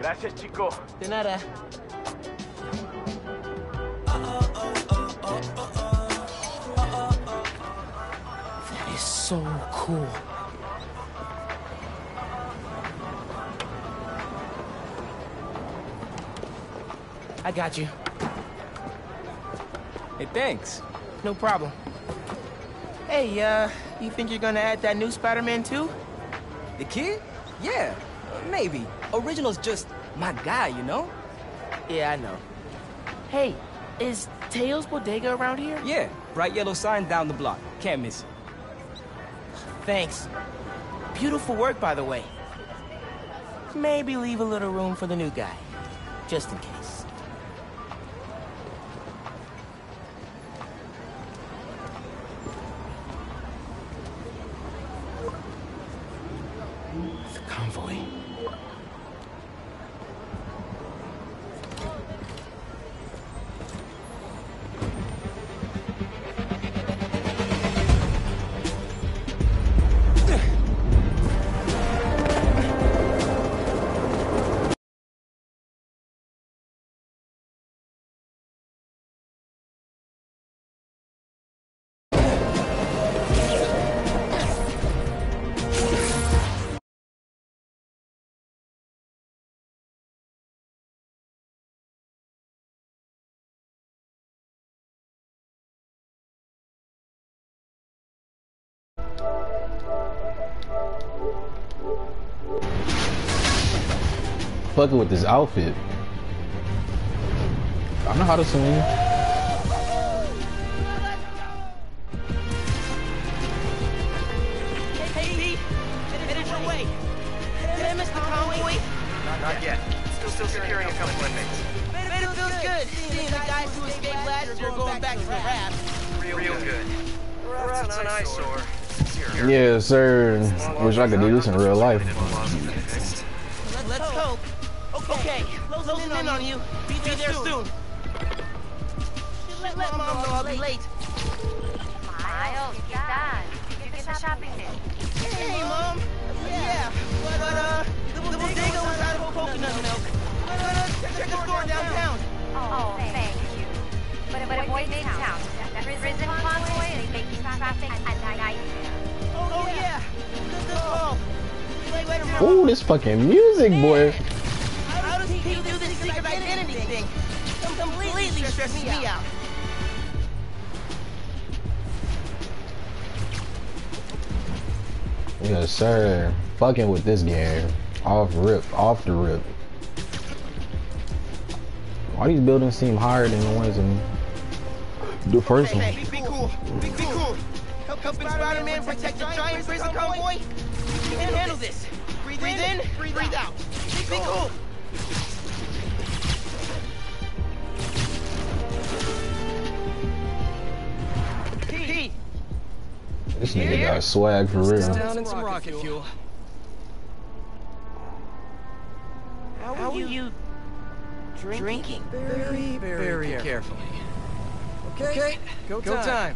Gracias, chico. De nada. That is so cool. I got you. Hey, thanks. No problem. Hey, you think you're gonna add that new Spider-Man too? The kid? Yeah, maybe. Original's just my guy, you know? Yeah, I know. Hey, is Teo's Bodega around here? Yeah, bright yellow sign down the block. Can't miss it. Thanks. Beautiful work, by the way. Maybe leave a little room for the new guy, just in case. The convoy. Fucking with this outfit. I know how to swing. Hey, Pete! Headed your way! Did I miss the convoy? Not yet. Still securing a couple inmates. Man, it feels good seeing the guys who escaped last year going back to the rap. Real good. Rat's an eyesore. Yeah, sir. Wish I could do this in real life. Let's hope. Okay, closing in on you. Be there soon. Let Mom know I'll be late. Miles, ¿qué tal? ¿Qué está shopping day? Hey, Mom. Yeah, but the bodega was out of coconut milk. Check the store downtown. Oh, thank you. But avoid midtown. The prison convoy is making traffic a nightmare. Oh yeah, good call. Ooh, this fucking music, boy. How does he do this secret identity thing? Completely stresses me out. Yes, sir. Fucking with this game. Off the rip. Why these buildings seem higher than the ones in the first one? Be cool. Be cool. Helping Spider-Man protect the giant prison convoy? You can handle this. Breathe in, breathe out. Be cool. Pete. This nigga got swag for real. Down in some rocket fuel. How are you drinking? Very carefully. Okay, go time.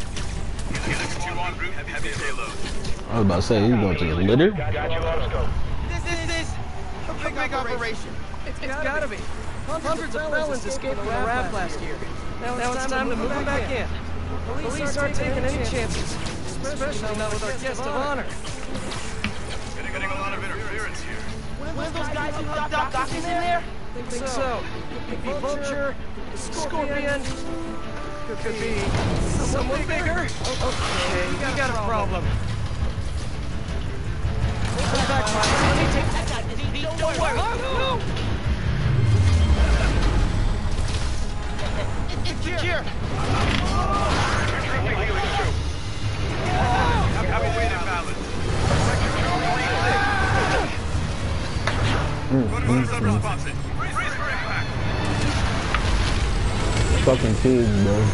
I was about to say, you going to the litter? This is a big operation. It's gotta be. Hundreds of felons escaped from the rap last year. Now it's time to move them back in. Police aren't taking any chances, especially not with our guest of honor. Getting a lot of interference here. Were those guys who got Doc in there? Think so. Could be Vulture, Scorpion, could be someone bigger. Okay, you got a problem. Come back, Miles. Let me take that guy. Don't worry. Oh, no! It's secure. Have a weight imbalance. What is the response? Freeze for impact. Fucking pigs, bro.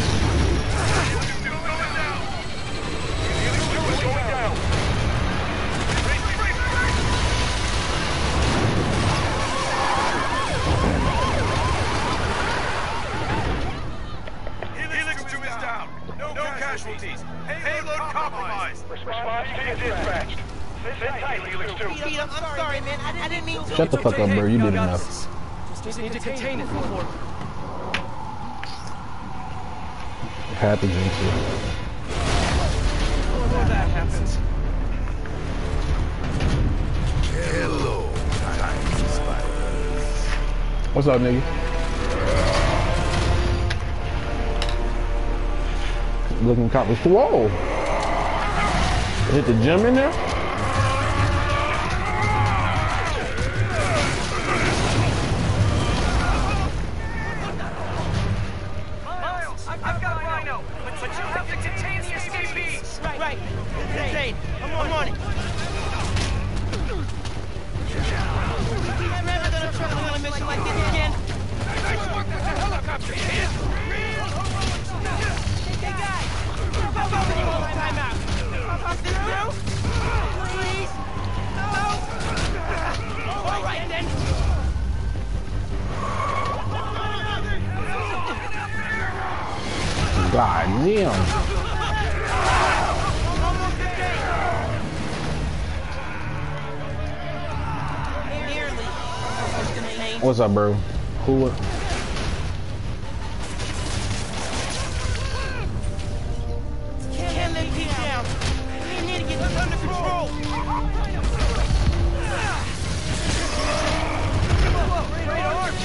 Helix 2 is down. No casualties. Payload compromised. Response to dispatched. Pete, I'm sorry, man. I didn't mean to. Shut the fuck up, bro. You did enough. Just need to contain it before. Had to jinx it. Before that happens. Hello, tiny spiders. What's up, nigga? Looking cop was whoa. Hit the gym in there? Miles, I've got a rhino, but you have to contain the escapees. Right. Zane, I'm on it. I'm never gonna travel on a mission like this again. Nice work with the helicopter, you hear? Hey, guys. Time out. Through? Please? No? All right, then. God damn. Nearly. What's up, bro? Who? Can't let Pete down. We need to get this under control. Great arms.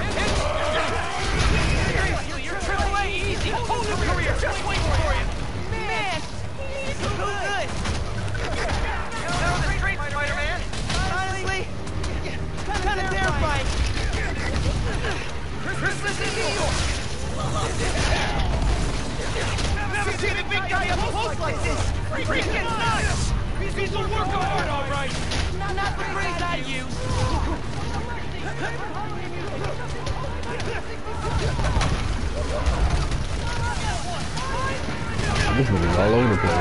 You're triple A easy. Whole new career just waiting for you. Man, he's so good. That was great, Spider-Man. Honestly, kind of terrifying. Chris, this is yours. Never seen a big guy up close like this. Freaking nuts. He's a work of art, all right. Not the phrase I use. This nigga's all over the place.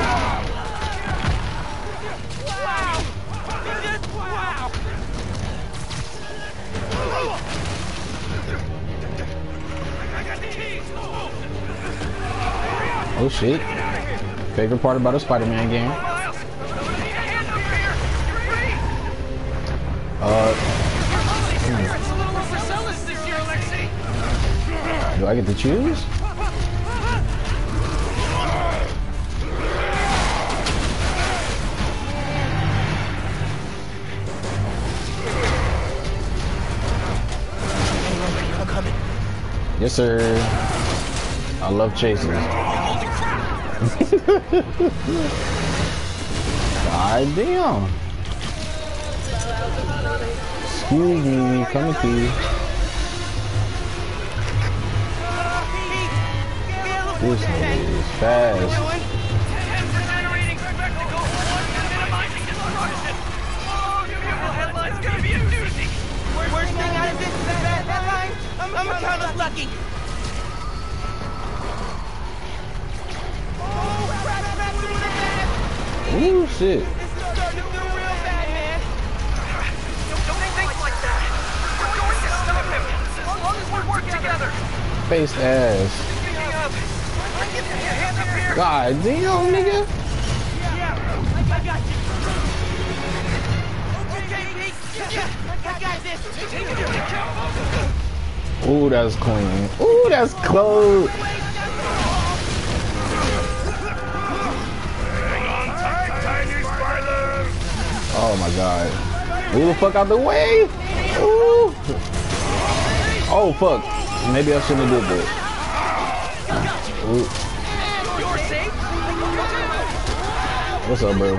Wow. Wow. Oh shit. Favorite part about a Spider-Man game. Miles, hands up here. It's a little overzealous this year, Alexei. Do I get to choose? I'm coming. Yes, sir. I love chasing. God damn. Excuse me, coming to you. This nigga is fast. Generating spectacle and minimizing destruction. Oh, beautiful headline's gonna be a doozy. Worst thing out of this is that headline. I'm kind of lucky. Oh, crap, doing it bad. Ooh, shit. This is starting to feel real bad, man. Don't think like that. We're going to stop him. As long as we work together. Face ass. Speaking of, get your hands up here. God damn, nigga. Yeah, I got you. Okay, Pete. Yeah, I got this. Ooh, that's clean. Ooh, that's close. Tiny spiders. Oh my god. Move the fuck out the way. Ooh. Oh fuck. Maybe I shouldn't have did that. Ooh. You're safe. What's up, bro?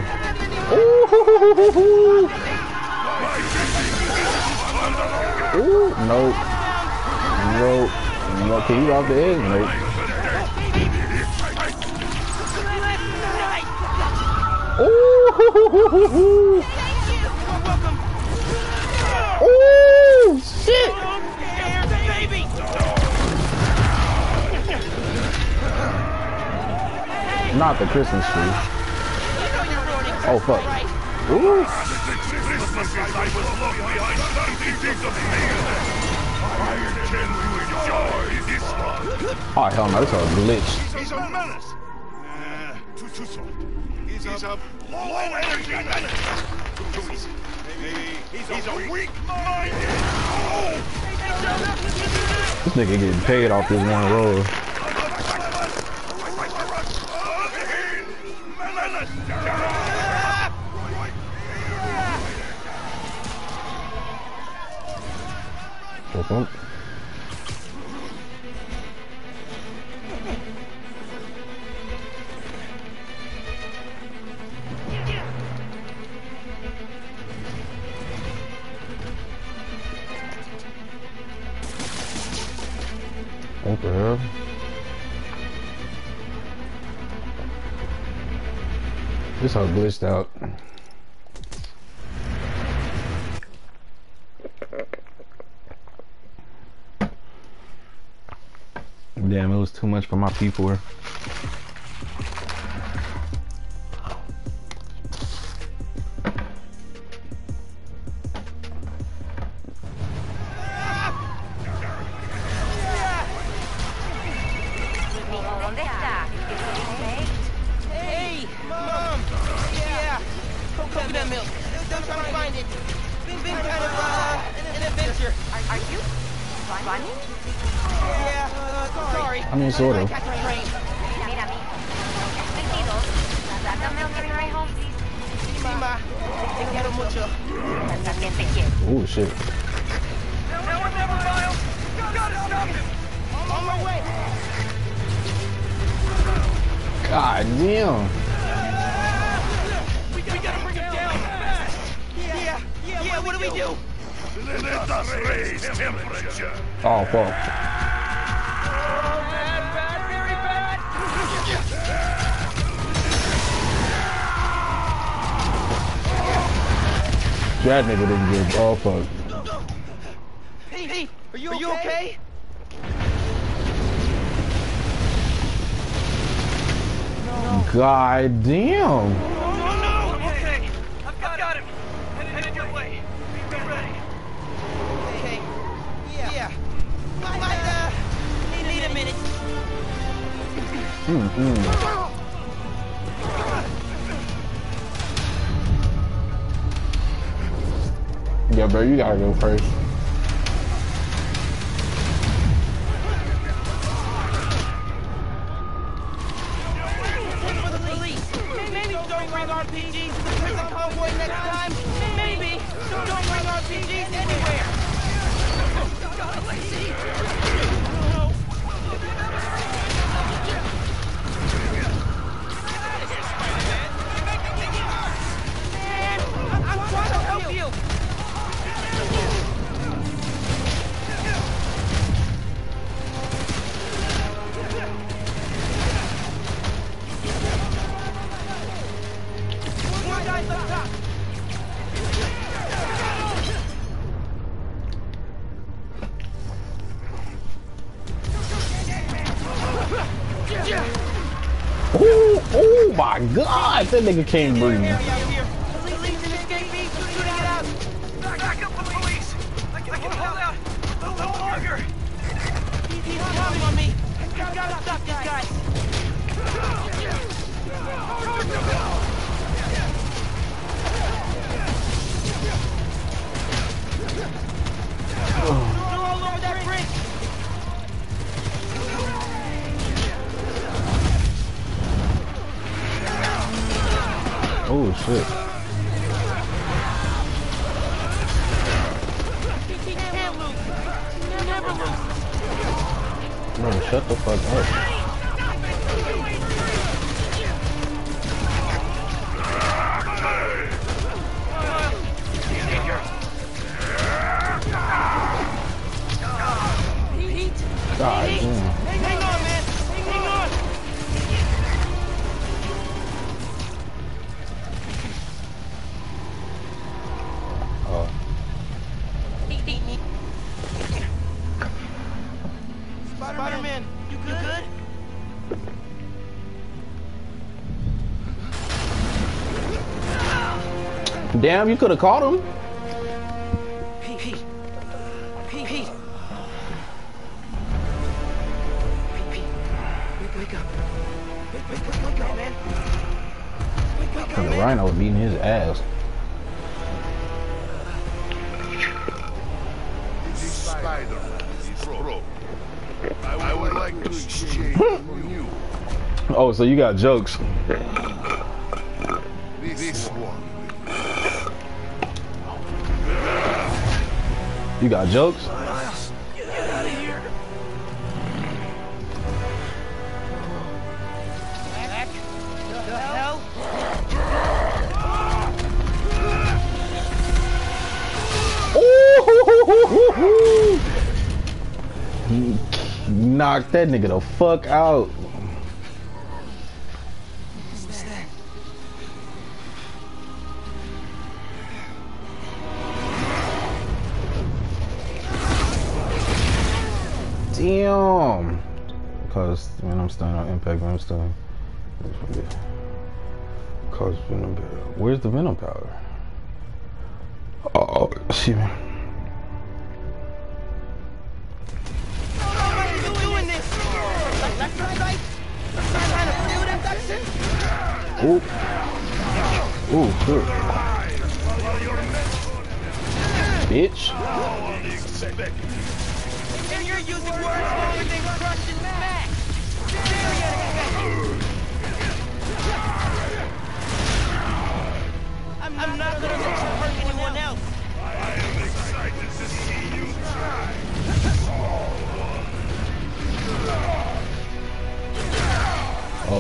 Ooh. Ooh. Nope. Nope. No, can you off the edge? Nope. Ooh. Ooh. Shit. Not the Christmas tree. Oh fuck. Ooh. Christmas is I was locked behind 30 feet of hail. I intend to enjoy this one. Oh hell no, this is a glitch. He's a menace. Too soft. He's He's a low-energy menace. Too easy. He's a weak-minded. This nigga getting paid off this one roll. What the hell? This how glitched out. Damn, it was too much for my P4. I mean, sort of. Oh shit. God damn. We gotta bring him down fast. Yeah, what do we do? Let us raise temperature. Oh fuck. Bad, very bad. That nigga didn't get. Oh fuck. Hey, are you okay? God damn. No. Okay, I've got him. Headed your way. Be ready. Okay. Yeah. Need a minute. Yeah, bro, you gotta go first. Maybe don't bring RPGs to the prison convoy next time. Maybe don't bring RPGs anywhere. Man, I'm trying to help you. More guys up top. Oh my god, that nigga can't breathe. Back up the police! I can hold out a little longer! He's counting on me! I gotta stop these guys! They're all over that bridge! Oh shit. He can't lose! He'll never lose! Bro, shut the fuck up. God damn. Hang on, man! Hang on! Oh. Spider-Man, you good? Damn, you could have caught him. Pete. Wake up. Wake up, man. Wake Rhino beating his ass. This Spider-Man is broke. I would like to exchange with you. Oh, so you got jokes. This one. You got jokes? Miles, get out of here. The hell? Ooh! Knock that nigga the fuck out. Damn. Cause Venom stun on impact, Venom stun. Cause Venom powder. Where's the Venom powder? Oh, excuse me. Ooh. Ooh, good. Bitch. And you're using words smaller than crush and smash. I'm not gonna let you hurt anyone else. I am excited to see you try. Oh.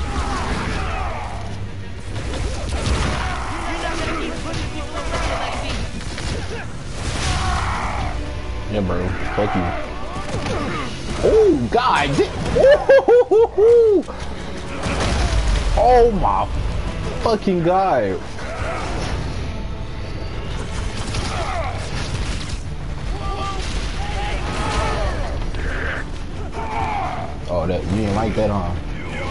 You're not gonna keep pushing people around like me. Yeah, bro. Fuck you. Oh, God. Oh, my fucking God. Oh, that you didn't like that, huh?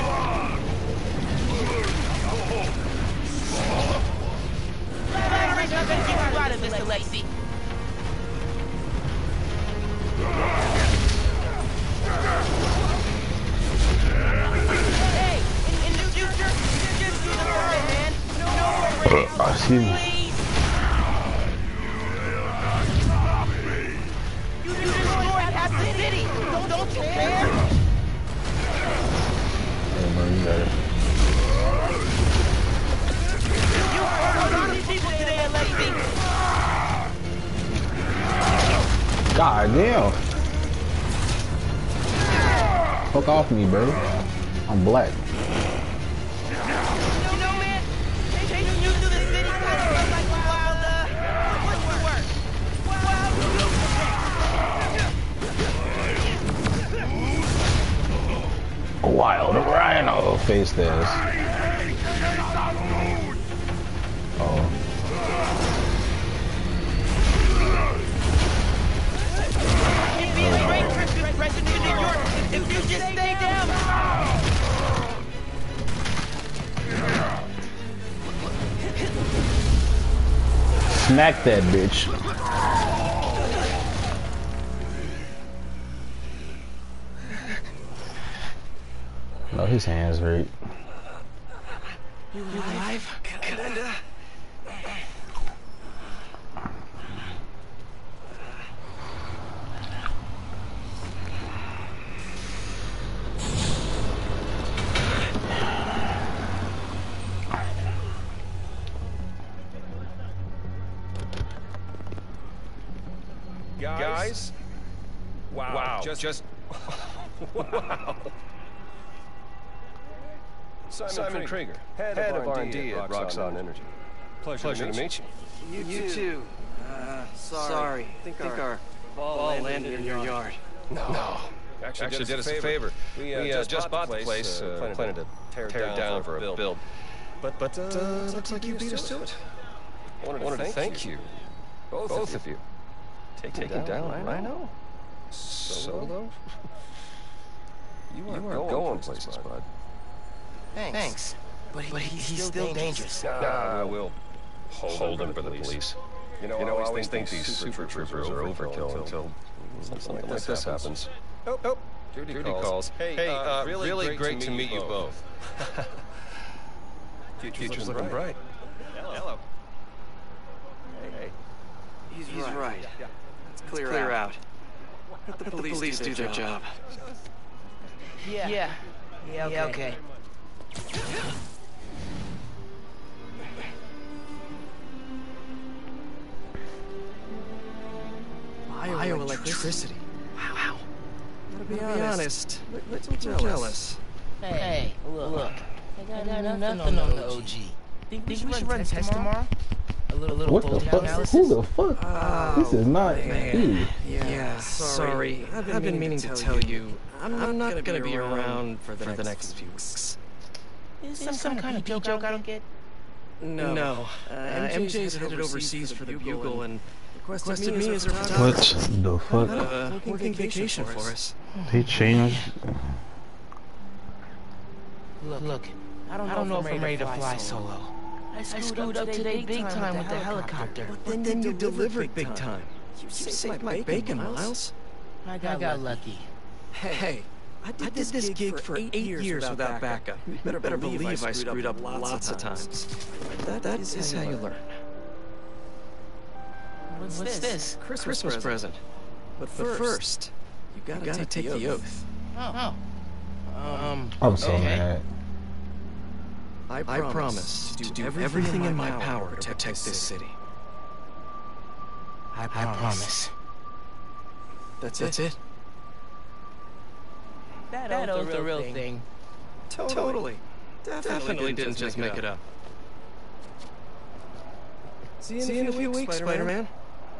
Battery's not gonna get you out of this, Alexi. Hey, in the future, just do the right, man. No more Excuse me. please. You destroyed half the city. Don't you care? Hey, bro, you got it. You hurt a lot of people today, Alexi. God damn. Fuck off me, bro. I'm black. You know, man, chasing you through the city kind of feels like wild, what's the word? Wild Rhino face this. Oh. You'd be a great Christmas present to New York if you just stay down. Smack that bitch. No, his hands hurt. You alive? Kinda. Guys? Wow. Just wow. Simon Krieger, head of R&D at Roxxon Energy. Pleasure to meet you. You too. Sorry. I think our ball landed in your yard. No. Actually did us a favor. We just bought the place, planning to tear it down for a build. But looks like you beat us to it. I wanted to thank you. Both of you. Taking down Rhino? Solo? You are going places, bud. Thanks. But he's still dangerous. We'll hold him for the police. You know, I always think these super troopers are overkill until something like this happens. Oh, duty calls. Hey, really great to meet you both. Future's looking bright. Hello. Hey. He's right. Let's clear out. Let the police do their job. Yeah, okay. Bioelectricity. Wow. To be honest, a little jealous. Hey, look. I got nothing on the OG. Think we should run tests tomorrow? A little What the fuck? analysis? Who the fuck? This is not you. Yeah, sorry. I've been meaning to tell you. I'm not gonna be around for the next few weeks. Is this some kind of joke I don't get? No. MJ's headed overseas for the Bugle and requested me as her What the fuck? working vacation for us. They changed. Look. I don't know if I'm ready to fly solo. I screwed up today big time with the helicopter. But then you delivered big time. You saved my bacon, Miles. I got lucky. Hey, I did this gig for 8 years without backup. You better believe I screwed up lots of times. That is how you learn. What's this? Christmas present. But first, you gotta take the oath. Oh. I'm so Okay. mad. I promise to do everything in my power to protect this city. I promise. That's it. That oath's the real thing. Totally. Definitely didn't just make it up. See you in a few weeks, Spider-Man.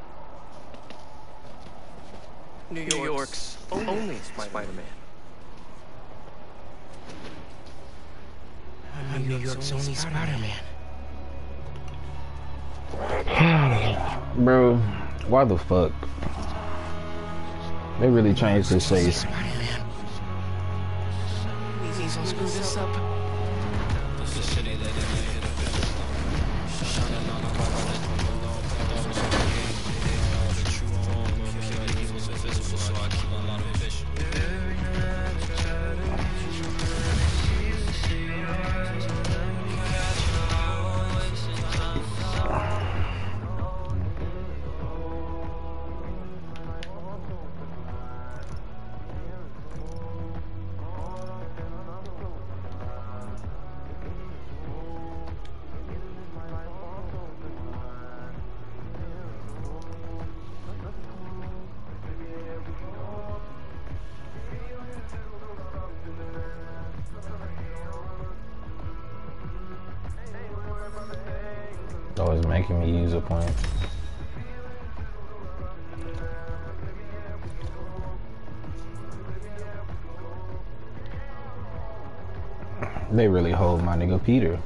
New York's only Spider-Man. I'm New York's only Spider-Man. Bro, why the fuck? They really changed this face. Spider-Man. Please don't screw this up. Oh, it's making me use a point. They really hold my nigga Peter.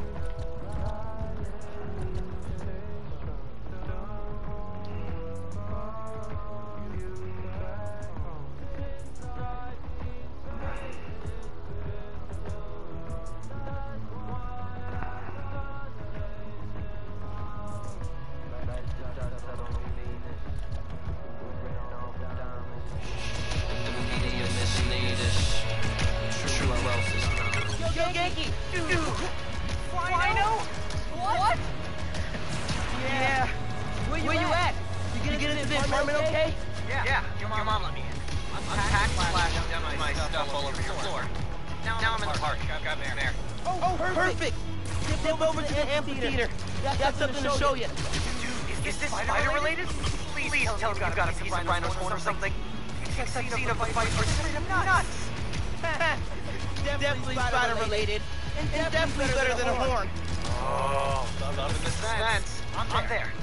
Yo, Yankee! Rhino? What? Yeah. Where you at? You get into the apartment okay? Yeah. Your mom let me in. Unpacked, splashed down my stuff all over your floor. Now I'm in the park. Got there. Oh, perfect! Get over to the amphitheater. Got something to show you. Dude, is this spider related? Please tell me you've got a piece of Rhino's horn or something. I've seen a fight for I'm nuts. Definitely spider related. And definitely better than a horn. Oh, love in the sense. I'm there.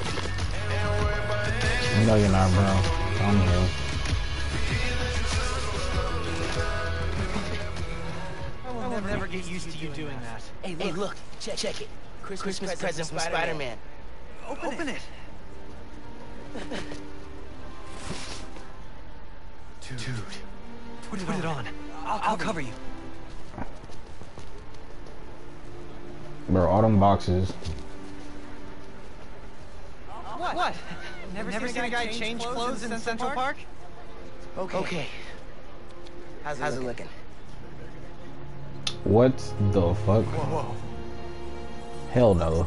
No, you're not, bro. I'm here. I will never get used to you doing that. Hey, look. Check it. Christmas present from Spider-Man. Open it. Dude. Put it on. I'll cover you. Bro, all them boxes. What? Never seen a guy change clothes in Central Park? Okay. How's it looking? What the fuck? Whoa. Hell no.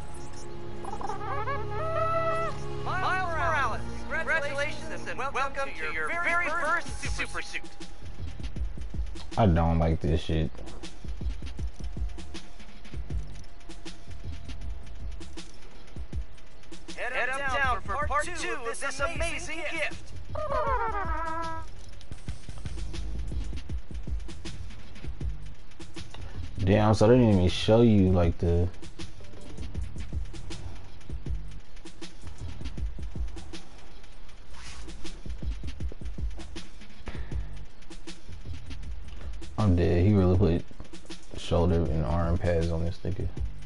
Miles Morales, congratulations and welcome to your very first super suit. I don't like this shit. Head up down for part 2 of this amazing gift. Damn, so they didn't even show you like the... I'm dead. He really put shoulder and arm pads on this nigga.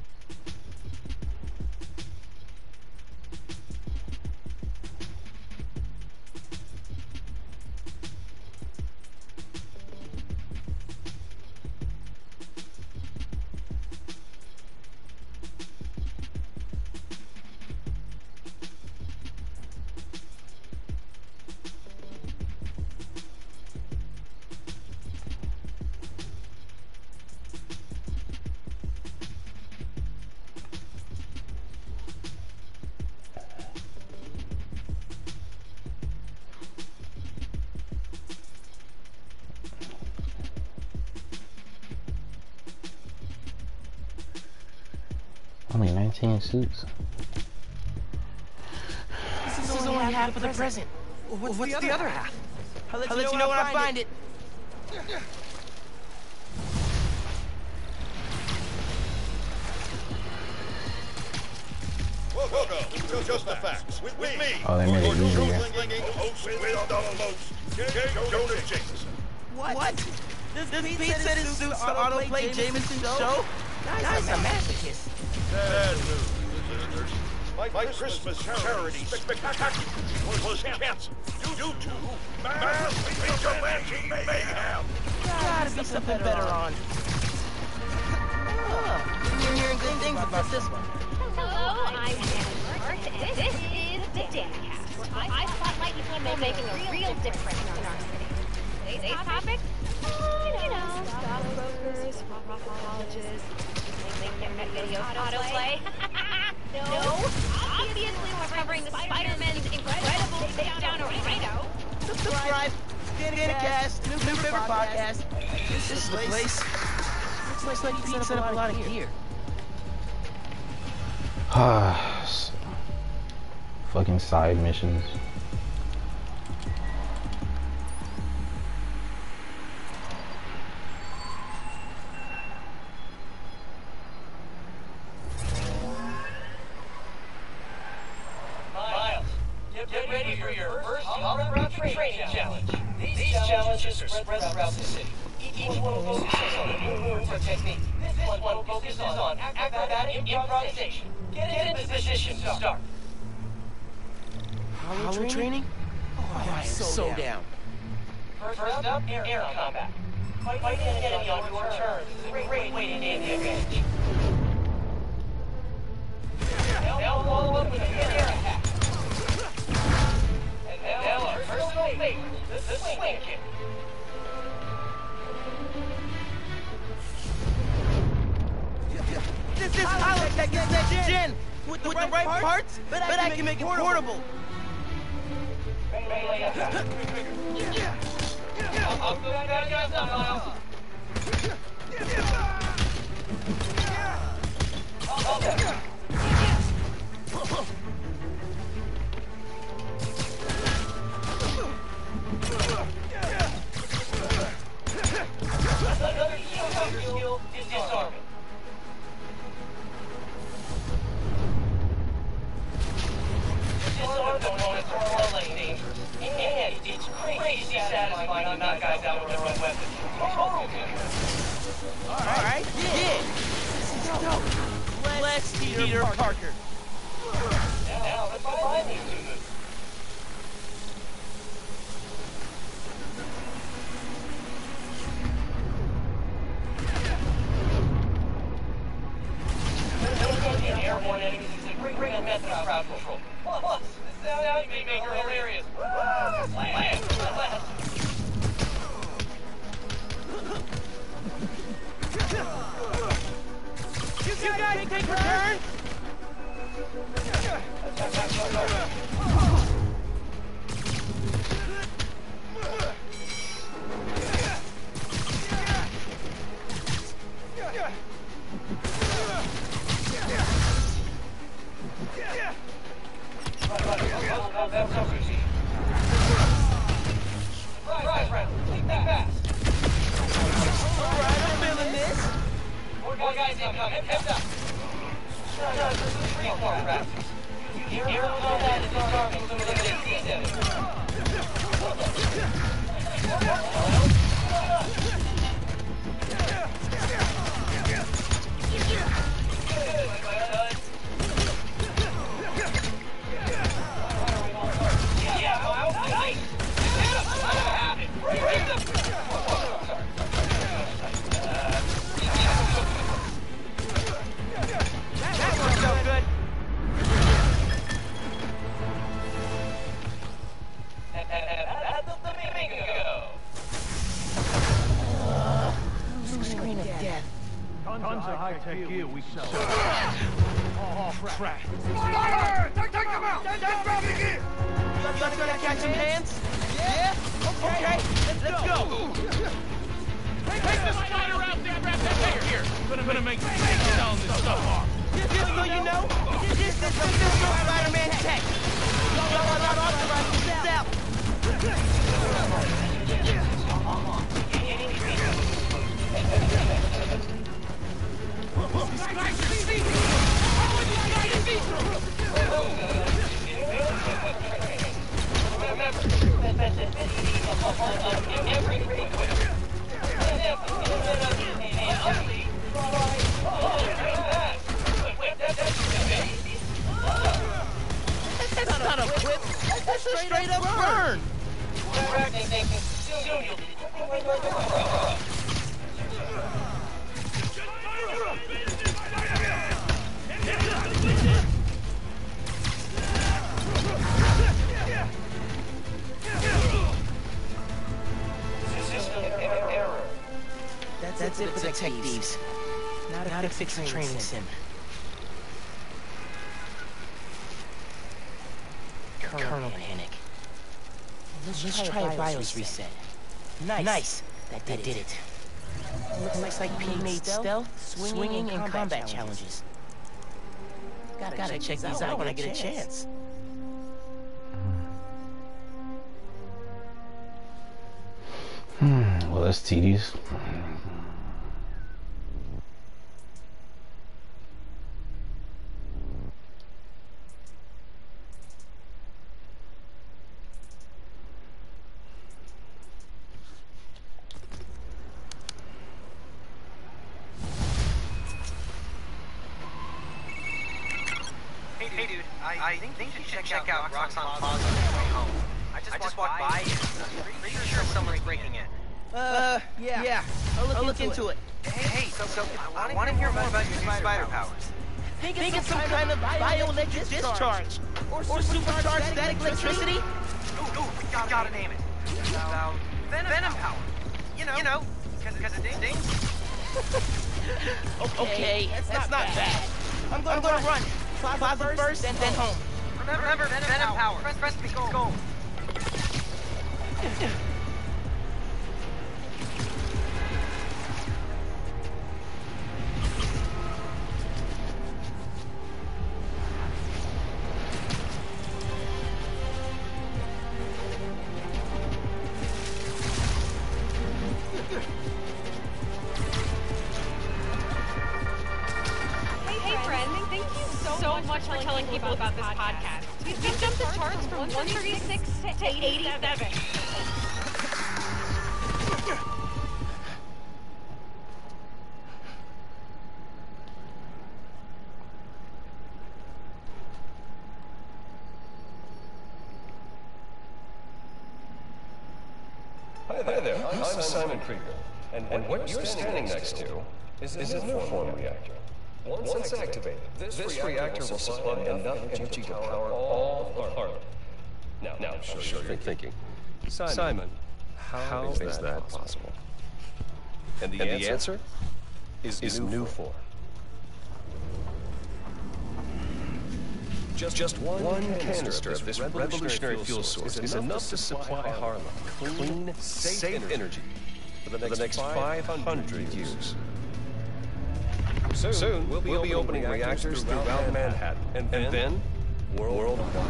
Only 19 suits. This is only half of the present. What's the other half? I'll let you know when I find it. Welcome to Just the Facts with me. Oh, they made it easier. Host with J. Jonah Jameson. What? This Pete said his suits to autoplay Jameson's show? Guy's a masochist. Bad news, visitors. My Christmas charity spectacular was canceled due to mass vigilante mayhem. Gotta be something better on. Oh, you're hearing good things about this one. Hello, I'm Anna, and this is the Dancast, where I spotlight people making a real difference in our city. Today's topic? You know, stockbrokers, colleges, internet video autoplay. No, obviously we're covering the Spider-Man's incredible takedown of Rhino. Subscribe. Dancast, new favorite podcast. This is the place. Looks like Pete set up a lot of gear. Fucking side missions. Miles, get ready for your first on-the-ground training challenge. These challenges are spread throughout the city. Each one focuses on a new move or technique. This one focuses on acrobatic improvisation. Get in position to start. Hollow training? Oh, I am so down. First up, air combat. Fight an enemy on your terms. It's a great way to gain the advantage. Now follow up with a mid-air attack. And now our personal favorite, the swing kick. This hollow tech is next gen. With the right parts, but I can make it portable. Another key skill is disarming. Disarm components are all dangerous. And it's crazy satisfying to knock guys out with their own weapons. Total good. Alright, yeah. This is dope. Let's Peter Parker. Now let's combine these two moves. Airborne enemies is a great method of crowd control. Plus, this sound may make her hilarious. Land. You guys take a turn? Right, friend. Think fast. Alright, I'm feeling this. More guys incoming. Heads up. No, this is free for practice. You hear all that is starting to eliminate these enemies. Screen of death. Tons of high-tech gear we sell. Oh, crap. Fire! Take them out! That's grabbing gear! You gonna catch some hands? Yeah? Okay, let's go. Take the spider out there, grab that dagger here. Gonna make you selling this stuff off. Just so you know, this is official Spider-Man tech. Y'all are not authorized to sell. These guys are sneaking! How are these guys sneaking? That's not a whip. That's a straight up burn. That's it for the tech thieves. Not a fix a training sim. Kernel panic. Let's try a BIOS reset. Nice. That did it. Looks like P made stealth, swinging, and combat challenges. Gotta check these out when I get a chance. Well, that's tedious. Hey dude, I think you should check out Roxxon Plaza on your way home. I just walked by and I'm pretty sure someone's breaking in. Yeah. I'll look into it. Hey, so I want to hear more about your new spider powers. Think it's some kind of bioelectric discharge. Or supercharged static electricity? Ooh, we gotta name it. About venom power. You know, because it dings. Okay, that's not bad. I'm gonna run. Plaza first, and then home. Remember venom power. Press me, go. So much for telling people about this podcast. We've jumped the charts from 136 to 87. Hi there, I'm Simon Krieger. And what you're standing next to is a Nuform reactor. Once activated, this reactor will supply enough energy to power all of Harlem. Now, I'm sure you're thinking, Simon, how is that possible? And the answer is Nuform. Just one canister of this revolutionary fuel source is enough to supply Harlem clean, safe energy for the next 500 years. Soon, we'll be opening reactors throughout Manhattan, and then worldwide.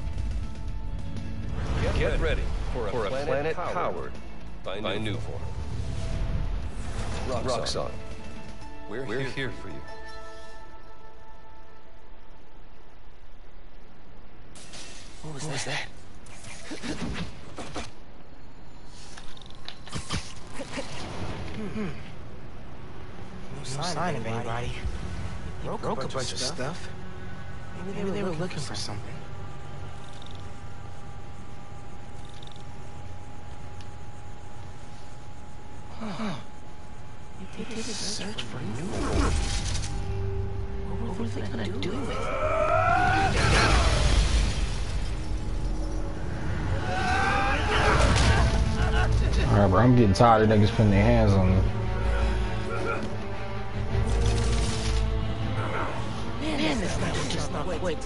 Get ready for a planet powered by Nuform. Roxxon, we're here for you. What was that? No sign of anybody. Broke a bunch of stuff. Maybe they were looking for something. Huh. They did a search for Nuform. What were they gonna do with it? Alright, bro, I'm getting tired of niggas putting their hands on me. Man, this night was just not quick.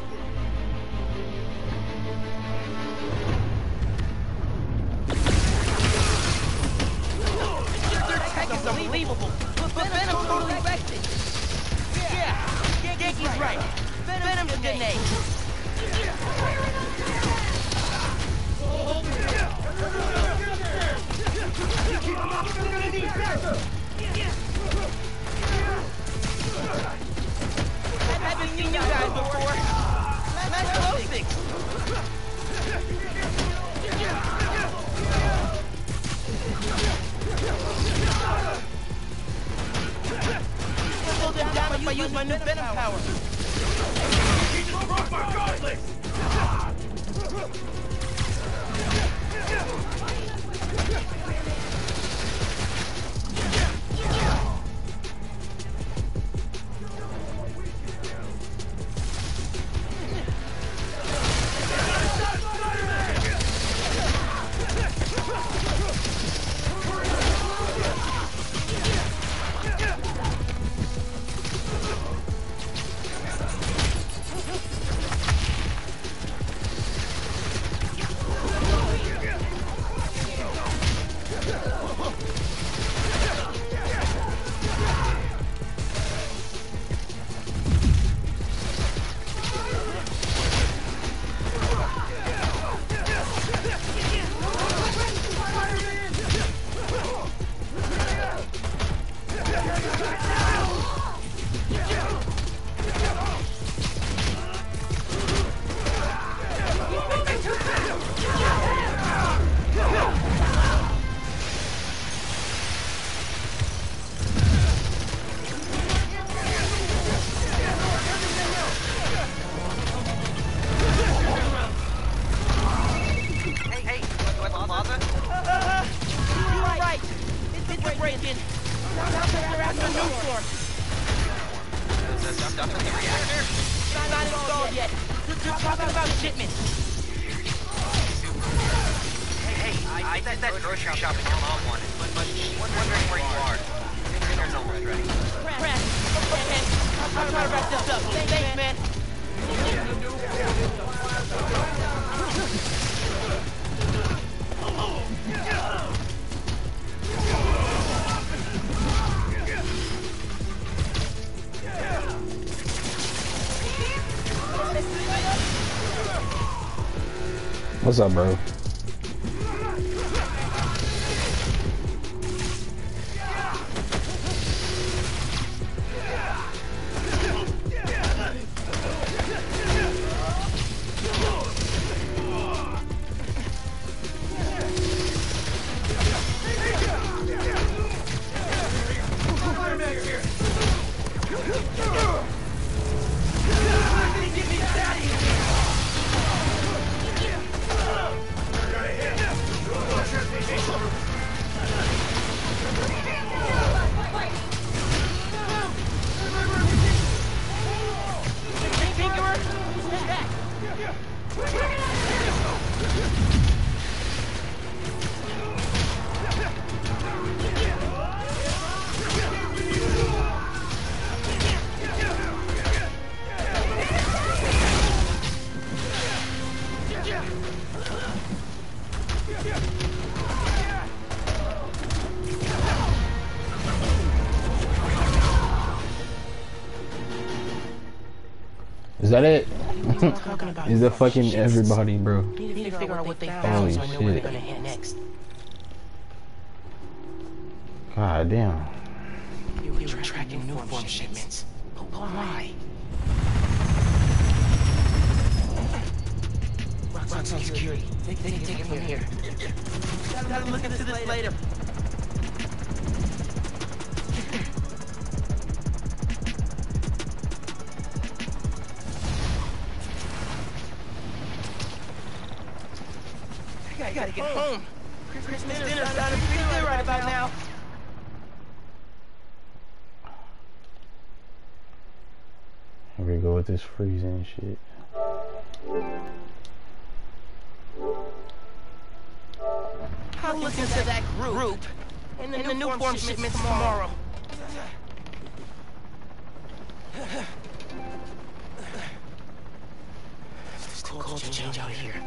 Their tech is unbelievable, but Venom totally wrecked it. Yeah, Genki's right. Venom's a good name. I haven't seen you guys before. Nice glow sticks. I'll hold them down if I use my new Venom power. What's up, bro? Is that it? Talking about Is that fucking everybody, bro? Need to figure out what they Holy found so I know where they're shit. gonna hit next. God damn. You were tracking new form shipments. But why? Roxxon security. They can take it from here. Gotta look into this later. I gotta get home. Christmas dinner's sounding pretty good right about now. Here we go with this freezing shit. I'll look into that group and the new form shipments tomorrow. It's too cold to change out here.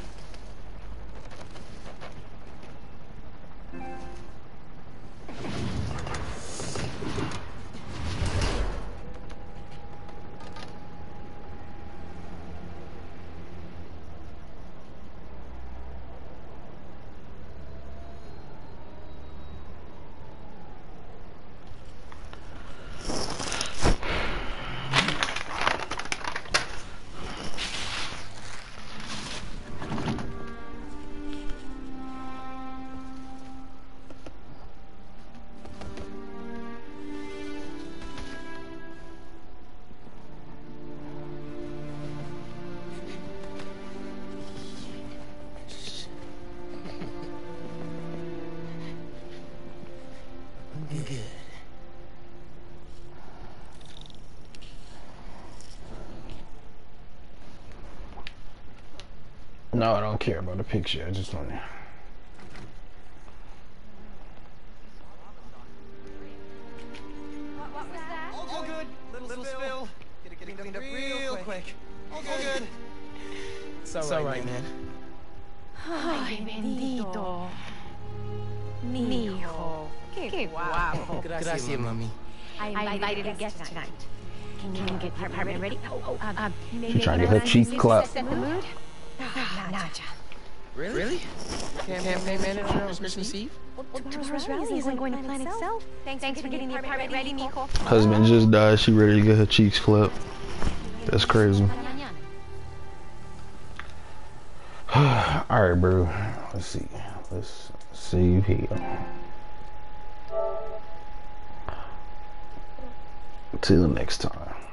Good. No, I don't care about the picture. I just want to. What was that? All good. Little spill. Get it cleaned up real quick. All good. It's alright, man. Ay, bendito. Mi hijo. Qué guapo. Gracias, mami. I invited a guest tonight. Can you get your apartment ready? She's trying to get her cheeks clapped. Set the mood? Nacha. Really? Campaign manager on Christmas Eve? Tomorrow's rally isn't going to plan itself. Thanks for getting the apartment ready, mijo. Husband just died. She ready to get her cheeks clapped. That's crazy. Alright, bro. Let's see. Let's save here. Till next time.